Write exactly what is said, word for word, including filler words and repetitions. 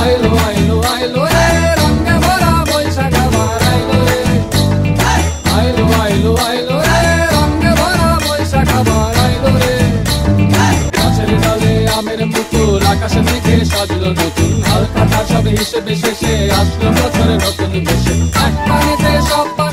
আইলো আইলো আইলো রে রঙে ভরা বৈশাখ আবার আইলো রে আইলো আইলো আইলো রে রঙে ভরা বৈশাখ আবার আইলো রে গাছের ডালে আমের পুতুল আকাশে মেঘে সাজলো নতুন হালকা সব হিসেবে শেষে আসলো বছরে নতুন বেশে এক পানিতে সব